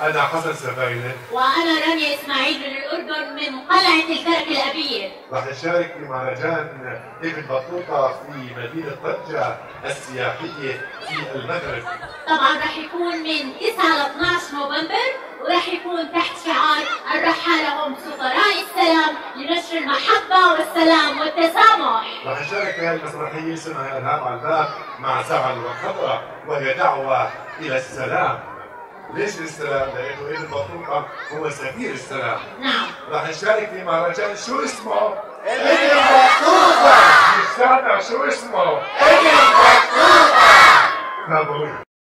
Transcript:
أنا حسن سبايلة. وأنا رانيا إسماعيل من الأردن من قلعة الكرك الأبية. راح نشارك في مهرجان ابن بطوطة في مدينة طنجة السياحية في المغرب. طبعا راح يكون من 9 ل 12 نوفمبر، وراح يكون تحت شعار الرحالة هم سفراء السلام لنشر المحبة والسلام والتسامح. راح نشارك في هذه المسرحية اسمها إلهام على الباب مع زعل وخطرة، وهي دعوة إلى السلام. ليش السلام؟ لأنه ابن بطوطة هو سفير السلام. نعم. راح نشارك في مهرجان شو اسمه؟ ابن بطوطة. مش سامع شو اسمه؟ ابن بطوطة. مبروك.